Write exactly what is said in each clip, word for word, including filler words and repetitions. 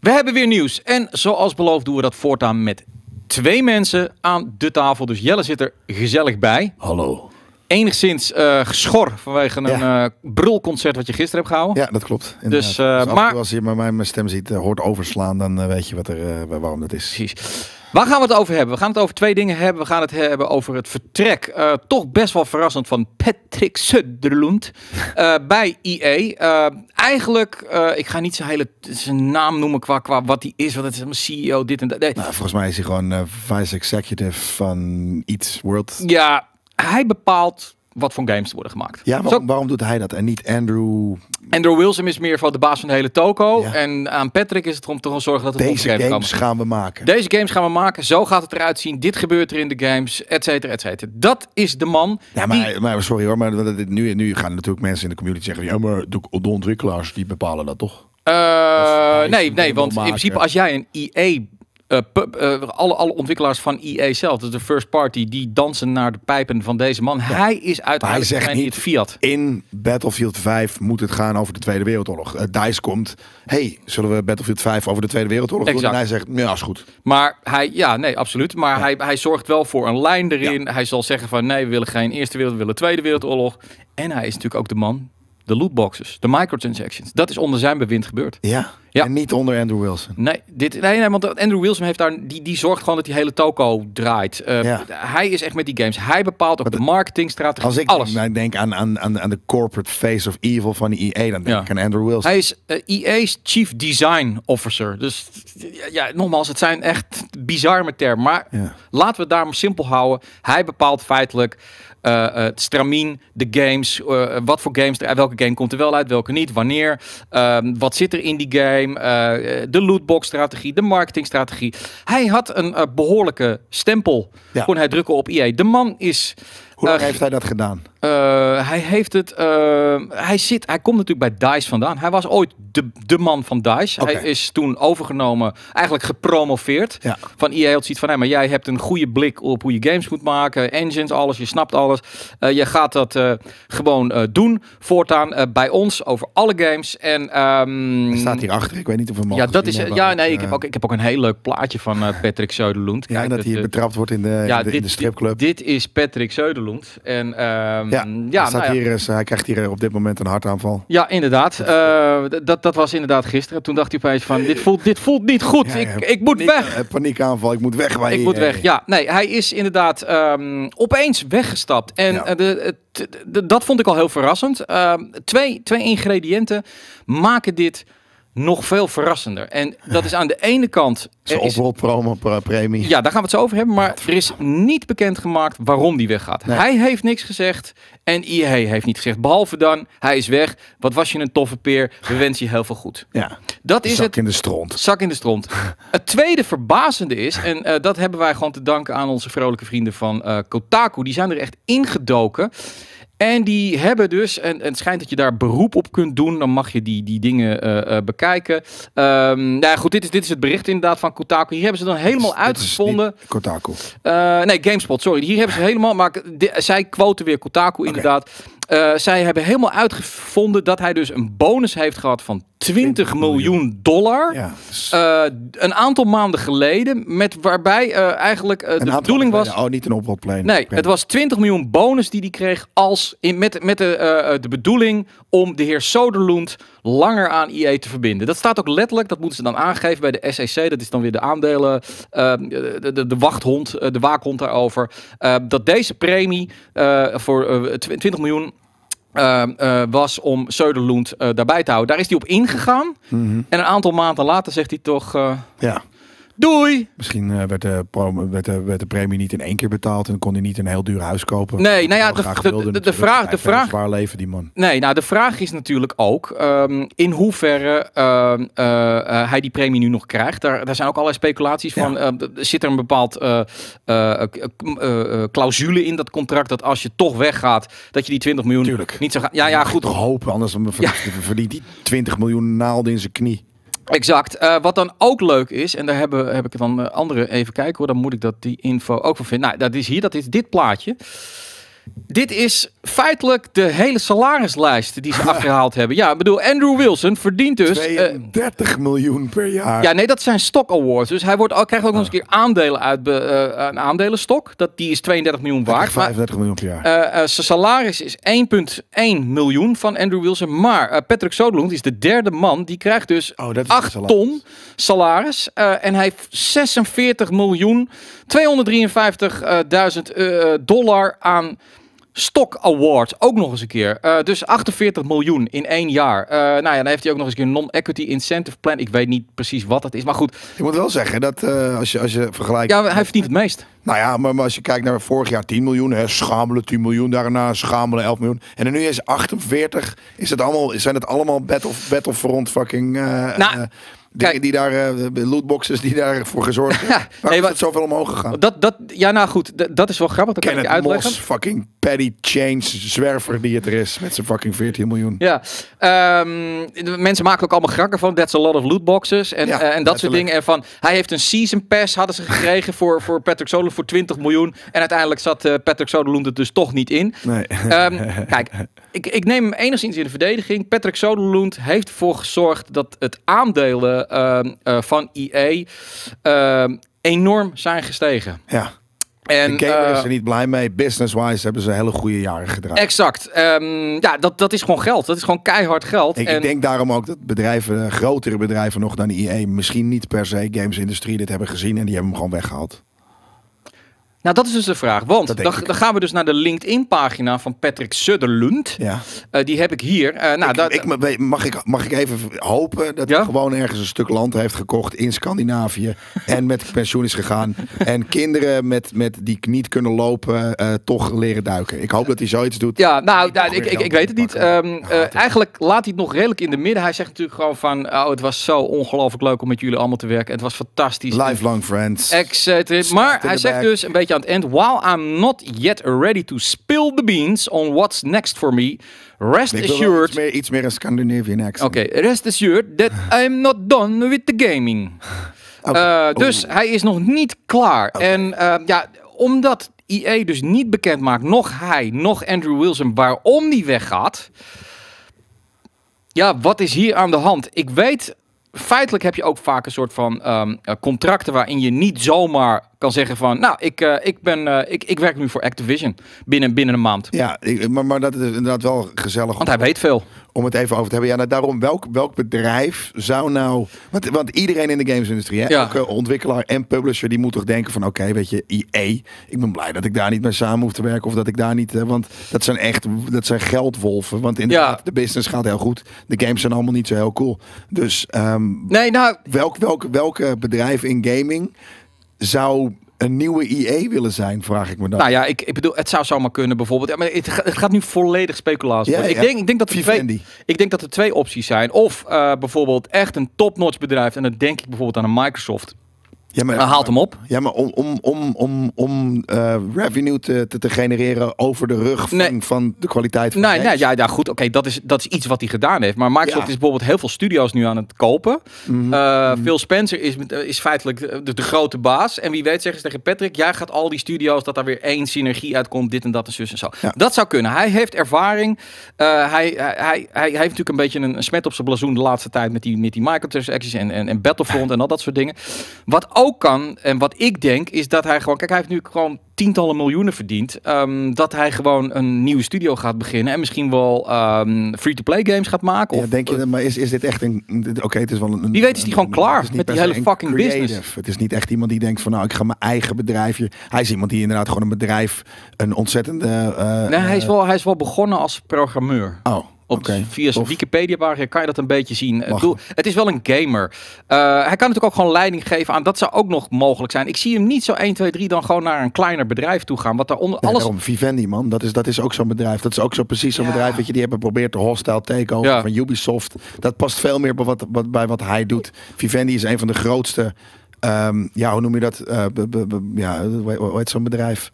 We hebben weer nieuws. En zoals beloofd doen we dat voortaan met twee mensen aan de tafel. Dus Jelle zit er gezellig bij. Hallo. Enigszins uh, geschor vanwege een ja. uh, brulconcert wat je gisteren hebt gehouden. Ja, dat klopt. Dus, uh, dus maar als je mijn stem ziet, uh, hoort overslaan, dan uh, weet je wat er, uh, waarom dat is. Precies. Waar gaan we het over hebben? We gaan het over twee dingen hebben. We gaan het hebben over het vertrek, uh, toch best wel verrassend, van Patrick Söderlund uh, bij E A. Uh, eigenlijk, uh, ik ga niet zijn hele zijn naam noemen qua, qua wat hij is, want het is een C E O, dit en dat. Nee. Nou, volgens mij is hij gewoon uh, vice executive van iets World. Ja, hij bepaalt wat voor games er worden gemaakt. Ja, waarom, waarom doet hij dat en niet Andrew? Andrew Wilson is meer van de baas van de hele toko. Ja. En aan Patrick is het om te zorgen dat het Deze games, games gaan we maken. Deze games gaan we maken. Zo gaat het eruit zien. Dit gebeurt er in de games, et cetera, et cetera. Dat is de man. Ja, maar, die... maar sorry hoor, maar nu, nu gaan natuurlijk mensen in de community zeggen, ja, maar de, de ontwikkelaars die bepalen dat toch? Uh, nee, nee, want in principe als jij een E A Uh, pub, uh, alle, alle ontwikkelaars van E A zelf, dus de first party, die dansen naar de pijpen van deze man. Ja. Hij is uiteindelijk hij zegt niet, het Fiat. In Battlefield vijf moet het gaan over de Tweede Wereldoorlog. Uh, DICE komt, hey, zullen we Battlefield vijf over de Tweede Wereldoorlog exact. doen? En hij zegt, ja, is goed. Maar hij, ja, nee, absoluut. Maar ja. hij, hij zorgt wel voor een lijn erin. Ja. Hij zal zeggen van, nee, we willen geen Eerste Wereld, we willen Tweede Wereldoorlog. En hij is natuurlijk ook de man, de lootboxes, de microtransactions. Dat is onder zijn bewind gebeurd. Ja. Ja. En niet onder Andrew Wilson. Nee, dit, nee, nee, want Andrew Wilson heeft daar, die, die zorgt gewoon dat die hele toko draait. Uh, ja. Hij is echt met die games. Hij bepaalt ook de marketingstrategie. Als ik alles. denk aan, aan, aan, aan de corporate face of evil van de E A, dan denk ja. ik aan Andrew Wilson. Hij is uh, E A's Chief Design Officer. Dus ja, nogmaals, het zijn echt bizarre termen. Maar ja. laten we het daar maar simpel houden. Hij bepaalt feitelijk uh, het stramien, de games, uh, wat voor games er, welke game komt er wel uit, welke niet, wanneer, uh, wat zit er in die game. Uh, de lootbox-strategie, de marketingstrategie. Hij had een uh, behoorlijke stempel. Ja. Kon hij drukken op E A. De man is... Hoe lang uh, heeft hij dat gedaan? Uh, hij heeft het... Uh, hij, zit, hij komt natuurlijk bij DICE vandaan. Hij was ooit de, de man van DICE. Okay. Hij is toen overgenomen, eigenlijk gepromoveerd. Ja. Van E A had ziet van, hey, maar jij hebt een goede blik op hoe je games moet maken. Engines, alles, je snapt alles. Uh, je gaat dat uh, gewoon uh, doen. Voortaan uh, bij ons over alle games. En, um, hij staat hier achter. Ik weet niet of we hem ja, dat is, hebben. ja, nee, uh, ik heb, ook, ik heb ook een heel leuk plaatje van uh, Patrick Söderlund. Ja, Kijk, dat hij betrapt wordt in de, ja, in de, dit, in de stripclub. Dit, dit is Patrick Söderlund. En, um, ja, ja, hij, staat nou ja. hier, hij krijgt hier op dit moment een hartaanval. Ja, inderdaad. Uh, dat, dat was inderdaad gisteren. Toen dacht hij opeens van, dit voelt, dit voelt niet goed. Ja, ja, ik, ik moet paniek, weg. Paniekaanval, ik moet weg. Waar ik je, moet weg, ja. Nee, hij is inderdaad um, opeens weggestapt. En ja. de, de, de, dat vond ik al heel verrassend. Uh, twee, twee ingrediënten maken dit nog veel verrassender. En dat is aan de ene kant... Zo'n oprolpremie. Ja, daar gaan we het zo over hebben. Maar er is niet bekendgemaakt waarom die weggaat. Nee. Hij heeft niks gezegd. En E A heeft niet gezegd. Behalve dan, hij is weg. Wat was je een toffe peer. We wensen je heel veel goed. Ja, dat is zak het, in de stront. Zak in de stront. Het tweede verbazende is... En uh, dat hebben wij gewoon te danken aan onze vrolijke vrienden van uh, Kotaku. Die zijn er echt ingedoken. En die hebben dus, en, en het schijnt dat je daar beroep op kunt doen, dan mag je die, die dingen uh, uh, bekijken. Um, nou ja, goed, dit is, dit is het bericht inderdaad van Kotaku. Hier hebben ze dan helemaal dit is, uitgevonden. Dit is Kotaku. Uh, nee, GameSpot, sorry. Hier hebben ze helemaal, maar de, zij quoten weer Kotaku inderdaad. Okay. Uh, zij hebben helemaal uitgevonden dat hij dus een bonus heeft gehad van twintig miljoen dollar. Ja, dus... uh, een aantal maanden geleden, met waarbij uh, eigenlijk uh, de bedoeling was... Oh, niet een oprolplein. Nee, het was twintig miljoen bonus die hij kreeg als in, met, met de, uh, de bedoeling om de heer Söderlund langer aan E A te verbinden. Dat staat ook letterlijk, dat moeten ze dan aangeven bij de S E C. Dat is dan weer de aandelen, uh, de, de, de wachthond, uh, de waakhond daarover. Uh, dat deze premie uh, voor uh, twintig miljoen... Uh, uh, was om Söderlund uh, daarbij te houden. Daar is hij op ingegaan. Mm-hmm. En een aantal maanden later zegt hij toch... Uh, ja. Doei! Misschien uh, werd, de promo, werd, de, werd de premie niet in één keer betaald en kon hij niet een heel duur huis kopen. Nee, nou ja, de, de, wilde, de, de vraag... De vraag zwaar leven, die man. Nee, nou de vraag is natuurlijk ook um, in hoeverre uh, uh, uh, hij die premie nu nog krijgt. Daar, daar zijn ook allerlei speculaties van. Ja. Uh, zit er een bepaald uh, uh, uh, clausule in dat contract dat als je toch weggaat, dat je die twintig miljoen Tuurlijk. niet zou gaan... Ja, ja, goed. Toch hopen, anders ja. verdient hij twintig miljoen naalden in zijn knie. Exact. Uh, wat dan ook leuk is, en daar hebben, heb ik dan uh, anderen even kijken hoor, dan moet ik dat die info ook van vinden. Nou, dat is hier, dat is dit plaatje. Dit is feitelijk de hele salarislijst die ze achterhaald hebben. Ja, ik bedoel, Andrew Wilson verdient dus... tweeëndertig uh, miljoen per jaar. Ja, nee, dat zijn stock awards. Dus hij wordt ook, krijgt ook nog eens een keer aandelen uit uh, een aandelenstok. Dat, die is tweeëndertig miljoen waard. vijfendertig miljoen per jaar. Uh, uh, zijn salaris is één komma één miljoen van Andrew Wilson. Maar uh, Patrick Soderlund is de derde man. Die krijgt dus oh, acht ton salaris. Uh, en hij heeft zesenveertig miljoen tweehonderddrieënvijftigduizend uh, dollar aan... Stock Award, ook nog eens een keer. Uh, dus achtenveertig miljoen in één jaar. Uh, nou ja, dan heeft hij ook nog eens een keer een non-equity incentive plan. Ik weet niet precies wat dat is, maar goed. Ik moet wel zeggen dat uh, als, je, als je vergelijkt... Ja, hij verdient het meest. Nou ja, maar, maar als je kijkt naar vorig jaar tien miljoen, hè, schamelen tien miljoen, daarna schamelen elf miljoen. En dan nu is achtenveertig, is het allemaal, zijn het allemaal Battle, Battlefront fucking... Uh, nou, uh, Dingen Kijk, die daar, uh, lootboxes die daarvoor gezorgd hebben. Ja, Waarom nee, is het zoveel omhoog gegaan? Dat, dat, ja, nou goed, dat is wel grappig. Dat kan ik je uitleggen. Moss, fucking petty change zwerver die het er is. Met zijn fucking veertien miljoen. Ja, um, mensen maken ook allemaal grakken van. That's a lot of lootboxes. En, ja, uh, en dat soort dingen. En van, hij heeft een season pass, hadden ze gekregen voor, voor Patrick Soderlund voor twintig miljoen. En uiteindelijk zat uh, Patrick Soderlund er dus toch niet in. Nee. Um, kijk, ik, ik neem hem enigszins in de verdediging. Patrick Soderlund heeft ervoor gezorgd dat het aandelen Uh, uh, van E A uh, enorm zijn gestegen. Ja. En de gamer uh, is er niet blij mee. Business-wise hebben ze hele goede jaren gedraaid. Exact. Um, ja, dat, dat is gewoon geld. Dat is gewoon keihard geld. Ik, en... ik denk daarom ook dat bedrijven, grotere bedrijven nog dan E A, misschien niet per se gamesindustrie dit hebben gezien en die hebben hem gewoon weggehaald. Nou, dat is dus de vraag. Want dan, dan gaan we dus naar de LinkedIn-pagina van Patrick Soderlund. Ja. Uh, die heb ik hier. Uh, nou, ik, dat, ik, mag, ik, mag ik even hopen dat ja? hij gewoon ergens een stuk land heeft gekocht in Scandinavië en met pensioen is gegaan. En kinderen met, met die niet kunnen lopen uh, toch leren duiken. Ik hoop dat hij zoiets doet. Ja, nou, nou ik, ik, ik weet het niet. Um, uh, eigenlijk laat hij het nog redelijk in de midden. Hij zegt natuurlijk gewoon van, oh, het was zo ongelooflijk leuk om met jullie allemaal te werken. Het was fantastisch. Lifelong friends. Exact. Maar hij zegt back. dus een beetje aan het eind, while I'm not yet ready to spill the beans on what's next for me, rest ik assured... Iets meer, iets meer een Scandinavian accent. Oké, okay, rest assured that I'm not done with the gaming. Okay. Uh, dus oh. hij is nog niet klaar. Okay. En uh, ja, omdat E A dus niet bekend maakt, nog hij, nog Andrew Wilson, waarom die weggaat. Ja, wat is hier aan de hand? Ik weet... Feitelijk heb je ook vaak een soort van um, uh, contracten waarin je niet zomaar kan zeggen van, nou, ik, uh, ik, ben, uh, ik, ik werk nu voor Activision binnen, binnen een maand. Ja, ik, maar, maar dat is inderdaad wel gezellig. Want hij weet veel. Om het even over te hebben. Ja, nou, daarom, welk, welk bedrijf zou nou... Want, want iedereen in de gamesindustrie, hè, ja. elke ontwikkelaar en publisher, die moet toch denken van, oké, okay, weet je, E A, ik ben blij dat ik daar niet mee samen hoef te werken of dat ik daar niet... Want dat zijn echt, dat zijn geldwolven. Want inderdaad, ja. de business gaat heel goed. De games zijn allemaal niet zo heel cool. Dus um, nee, nou... welk, welk, welke bedrijf in gaming zou... een nieuwe E A willen zijn, vraag ik me dan. Nou ja, ik, ik bedoel, het zou zomaar kunnen bijvoorbeeld. Ja, maar het, het gaat nu volledig speculatie. Ja, ja. Ik, denk, ik, denk dat er twee, ik denk dat er twee opties zijn. Of uh, bijvoorbeeld echt een top-notch bedrijf. En dan denk ik bijvoorbeeld aan een Microsoft. Ja, maar, uh, haalt hem op. Ja, maar om, om, om, om, om uh, revenue te, te, te genereren over de rug van, nee. van de kwaliteit van nee, nee, ja, ja, goed, oké, okay, dat, is, dat is iets wat hij gedaan heeft. Maar Microsoft ja. is bijvoorbeeld heel veel studio's nu aan het kopen. Mm-hmm. Uh, Phil Spencer is, is feitelijk de, de grote baas. En wie weet zeggen ze tegen Patrick, jij gaat al die studio's, dat daar weer één synergie uitkomt, dit en dat en zus en zo. Ja. Dat zou kunnen. Hij heeft ervaring. Uh, hij, hij, hij, hij heeft natuurlijk een beetje een, een smet op zijn blazoen de laatste tijd met die, met die microtransactions en, en, en Battlefront en al dat soort dingen. Wat ook kan, en wat ik denk, is dat hij gewoon... Kijk, hij heeft nu gewoon tientallen miljoenen verdiend. Um, dat hij gewoon een nieuwe studio gaat beginnen. En misschien wel um, free-to-play games gaat maken. Of, ja, denk je, maar is, is dit echt een... Oké, okay, het is wel een... Wie weet is hij gewoon klaar met die hele fucking creative. business. Het is niet echt iemand die denkt van, nou, ik ga mijn eigen bedrijfje... Hij is iemand die inderdaad gewoon een bedrijf, een ontzettende... Uh, nee, hij is, wel, hij is wel begonnen als programmeur. Oh. Op okay. Via zijn Wikipedia-pagina kan je dat een beetje zien. Doe, het is wel een gamer. Uh, hij kan natuurlijk ook gewoon leiding geven aan. Dat zou ook nog mogelijk zijn. Ik zie hem niet zo één, twee, drie dan gewoon naar een kleiner bedrijf toe gaan. Wat daaronder nee, alles... Daarom, Vivendi, man. Dat is, dat is ook zo'n bedrijf. Dat is ook zo precies zo'n ja. bedrijf dat je die hebben geprobeerd de hostile takeover ja. van Ubisoft. Dat past veel meer bij wat, wat, bij wat hij doet. Vivendi is een van de grootste... Um, ja, hoe noem je dat? Uh, b, b, b, ja, hoe heet zo'n bedrijf?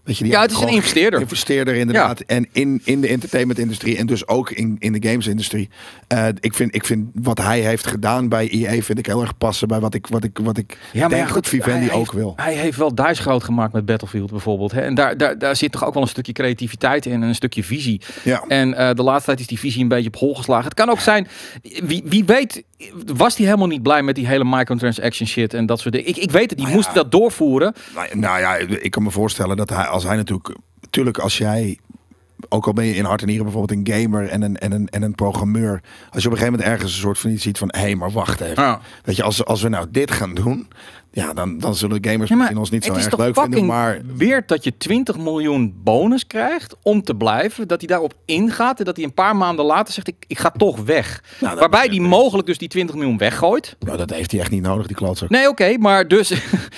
Weet je, die ja, het is een investeerder. Investeerder inderdaad. Ja. En in, in de entertainment-industrie en dus ook in, in de games-industrie. Uh, ik, vind, ik vind wat hij heeft gedaan bij E A vind ik heel erg passen bij wat ik, wat ik, wat ik ja, denk ja, goed, dat Vivendi ook heeft, wil. Hij heeft wel DICE groot gemaakt met Battlefield bijvoorbeeld. Hè? En daar, daar, daar zit toch ook wel een stukje creativiteit in en een stukje visie. Ja. En uh, de laatste tijd is die visie een beetje op hol geslagen. Het kan ook zijn, wie, wie weet, was hij helemaal niet blij met die hele microtransaction shit en dat soort dingen. Ik, ik weet het, die nou moest ja, dat doorvoeren. Nou, nou ja, ik kan me voorstellen dat hij, als hij natuurlijk, natuurlijk als jij, ook al ben je in hart en nieren bijvoorbeeld een gamer en een, en een, en een programmeur, als je op een gegeven moment ergens een soort van iets ziet van, hé, hey, maar wacht even. Ja. Weet je, als, als we nou dit gaan doen, ja, dan, dan zullen gamers ja, misschien ons niet zo erg leuk vinden. Maar weird dat je twintig miljoen bonus krijgt om te blijven, dat hij daarop ingaat en dat hij een paar maanden later zegt, ik, ik ga toch weg. Nou, waarbij hij mogelijk dus die twintig miljoen weggooit. Nou, dat heeft hij echt niet nodig, die klootzak. Nee, oké, okay, maar dus...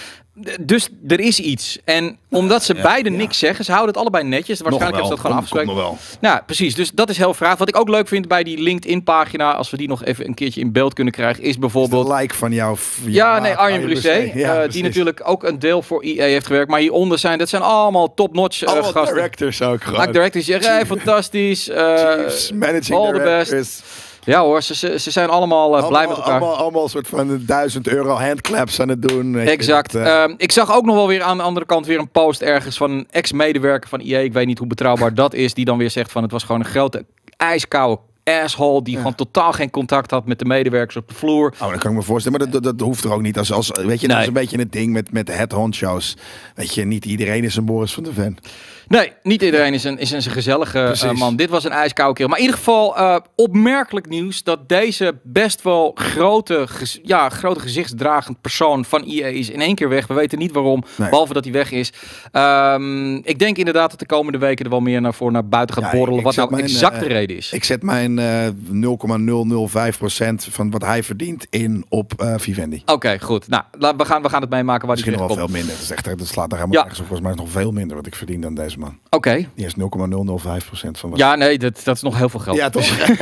Dus er is iets. En omdat ze ja, beiden ja. niks zeggen, ze houden het allebei netjes. Waarschijnlijk hebben ze dat gewoon afgesproken. Nou, precies. Dus dat is heel vraag. Wat ik ook leuk vind bij die LinkedIn-pagina, als we die nog even een keertje in beeld kunnen krijgen, is bijvoorbeeld... Is de like van jou. Ja, nee, Arjen Brisset. Ja, uh, die natuurlijk ook een deel voor E A heeft gewerkt. Maar hieronder zijn, dat zijn allemaal top-notch uh, allemaal gasten. directors ook gewoon. Like directors zeggen, hey, fantastisch. Uh, Chiefs, managing all directors. The best. Ja hoor, ze, ze, ze zijn allemaal, uh, allemaal blij met elkaar. Allemaal, allemaal een soort van duizend euro handclaps aan het doen. Exact. Het, uh... uh, ik zag ook nog wel weer aan de andere kant weer een post ergens van een ex-medewerker van E A. Ik weet niet hoe betrouwbaar dat is. Die dan weer zegt van het was gewoon een grote ijskoude asshole die ja. gewoon totaal geen contact had met de medewerkers op de vloer. Oh, dat kan ik me voorstellen. Maar dat, dat, dat hoeft er ook niet. Als, als, weet je, dat nee. is een beetje het ding met, met de head-honcho's. Weet je, niet iedereen is een Boris van de Ven. Nee, niet iedereen is een, is een gezellige uh, man. Dit was een ijskoude kerel. Maar in ieder geval uh, opmerkelijk nieuws dat deze best wel grote, gez- ja, grote gezichtsdragend persoon van E A is in één keer weg. We weten niet waarom, nee. behalve dat hij weg is. Um, ik denk inderdaad dat de komende weken er wel meer naar, voor naar buiten gaat ja, borrelen. Wat nou mijn, exact uh, de reden is. Ik zet mijn uh, nul komma nul nul vijf procent van wat hij verdient in op uh, Vivendi. Oké, okay, goed. Nou, we gaan, we gaan het meemaken waar Misschien die nog wel komt. veel minder. Dat, is echt, dat slaat daar helemaal ja. nergens op. Volgens mij is nog veel minder wat ik verdien dan deze man. Oké. Okay. Die is nul komma nul nul vijf procent van wat. Ja, nee, dat, dat is nog heel veel geld. Ja, toch?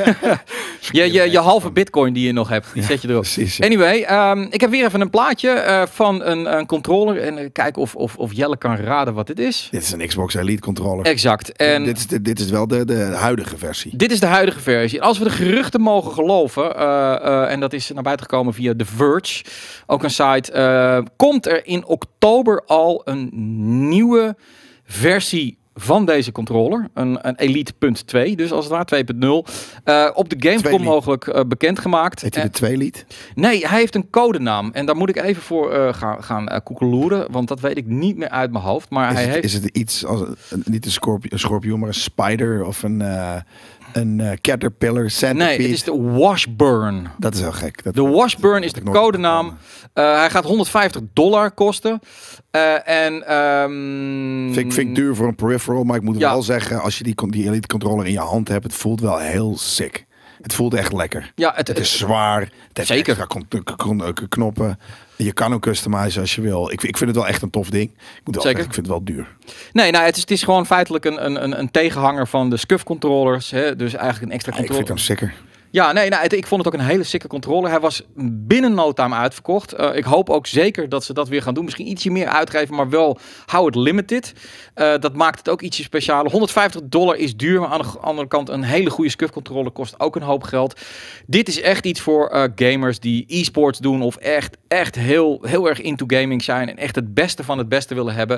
je, je, je halve bitcoin die je nog hebt, die ja, zet je erop. Precies, ja. Anyway, um, ik heb weer even een plaatje uh, van een, een controller. En uh, kijken of, of, of Jelle kan raden wat dit is. Dit is een Xbox Elite controller. Exact. En dit, is de, dit is wel de, de huidige versie. Dit is de huidige versie. Als we de geruchten mogen geloven, uh, uh, en dat is naar buiten gekomen via The Verge, ook een site, uh, komt er in oktober al een nieuwe versie van deze controller. Een, een Elite punt twee, dus als het ware twee punt nul. Uh, op de Gamescom mogelijk uh, bekendgemaakt. Heet hij de twee Elite? Nee, hij heeft een codenaam. En daar moet ik even voor uh, gaan, gaan uh, koekeloeren. Want dat weet ik niet meer uit mijn hoofd. Maar is, hij het, heeft... is het iets als niet een schorpioen, een schorpioen, maar een spider of een... Uh... Een uh, Caterpillar, Centipede. Nee, het is de Washburn. Dat is heel gek. Dat de Washburn is de codenaam. Uh, hij gaat honderdvijftig dollar kosten. Uh, en, um, vind, vind ik duur voor een peripheral. Maar ik moet ja. wel zeggen, als je die, die Elite controller in je hand hebt, het voelt wel heel sick. Het voelt echt lekker. Ja, het, het is zwaar. Het heeft zeker. Extra knoppen. Je kan hem customizen als je wil. Ik, ik vind het wel echt een tof ding. Ik moet wel zeker. zeggen, ik vind het wel duur. Nee, nou, het is, het is gewoon feitelijk een, een, een tegenhanger van de SCUF controllers. Hè? Dus eigenlijk een extra ja, controller. Ik vind hem sicker. Ja, nee, nou, het, ik vond het ook een hele sikke controller. Hij was binnen no time uitverkocht. Uh, ik hoop ook zeker dat ze dat weer gaan doen. Misschien ietsje meer uitgeven, maar wel hou het limited. Uh, dat maakt het ook ietsje specialer. honderdvijftig dollar is duur, maar aan de andere kant een hele goede SCUF controller kost ook een hoop geld. Dit is echt iets voor uh, gamers die e-sports doen of echt, echt heel, heel erg into gaming zijn en echt het beste van het beste willen hebben.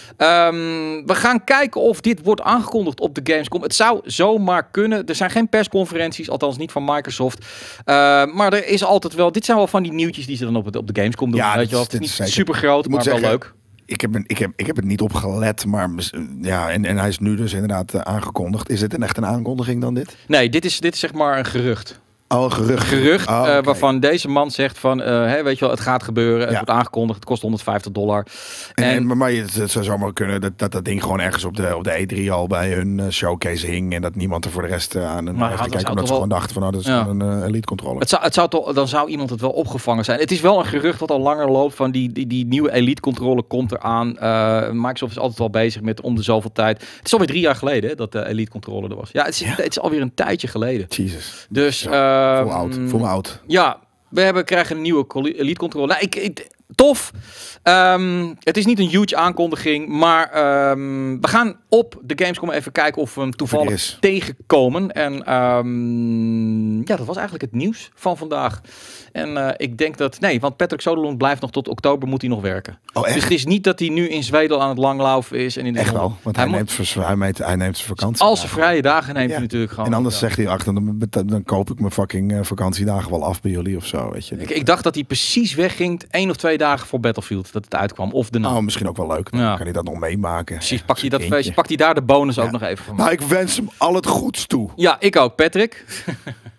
Um, we gaan kijken of dit wordt aangekondigd op de Gamescom. Het zou zomaar kunnen. Er zijn geen persconferenties, althans niet van Microsoft. Uh, maar er is altijd wel... Dit zijn wel van die nieuwtjes die ze dan op, het, op de Gamescom doen. Ja, weet je wel. Het is niet super groot, maar zeggen, wel leuk. Ik heb, ik, heb, ik heb het niet op gelet, maar ja, en, en hij is nu dus inderdaad uh, aangekondigd. Is dit een echt een aankondiging dan dit? Nee, dit is, dit is zeg maar een gerucht. Oh, een gerucht. Gerucht, oh, okay. uh, waarvan deze man zegt van, uh, hey, weet je wel, het gaat gebeuren. Het ja. wordt aangekondigd, het kost honderdvijftig dollar. En, en, en, maar het, het zou zomaar kunnen dat, dat dat ding gewoon ergens op de, op de E drie al bij hun uh, showcase hing. En dat niemand er voor de rest uh, aan een heeft gekeken. Omdat ze gewoon dachten van, nou, dat is ja. een uh, Elite controller. Het zou, het zou toch, dan zou iemand het wel opgevangen zijn. Het is wel een gerucht wat al langer loopt van die, die, die nieuwe Elite controller komt eraan. Uh, Microsoft is altijd wel bezig met om de zoveel tijd. Het is alweer drie jaar geleden hè, dat de Elite controller er was. Ja, het is, ja. het is alweer een tijdje geleden. Jesus. Dus... Uh, Full out. Full out. Ja, we hebben, krijgen een nieuwe Elite controller. Nou, ik, ik, tof. Um, het is niet een huge aankondiging, maar um, we gaan op de Gamescom even kijken of we hem toevallig tegenkomen. En um, ja, dat was eigenlijk het nieuws van vandaag. En uh, ik denk dat... Nee, want Patrick Soderlund blijft nog tot oktober, moet hij nog werken. Oh, dus het is niet dat hij nu in Zweden aan het langlaufen is. En in de echt wel, want hij, hij, neemt, moet, hij, neemt, hij neemt zijn vakantie. Als zijn vrije dagen neemt ja. hij natuurlijk gewoon. En anders zegt hij, ach, dan, dan koop ik mijn fucking uh, vakantiedagen wel af bij jullie of zo. Weet je. Ik, ik dacht dat hij precies wegging één of twee dagen voor Battlefield, dat het uitkwam. Of de nou, misschien ook wel leuk. Dan ja. kan hij dat nog meemaken. Precies, pak je, dat feestje, pak hij daar de bonus ja. ook nog even van. Nou, ik wens hem al het goeds toe. Ja, ik ook, Patrick.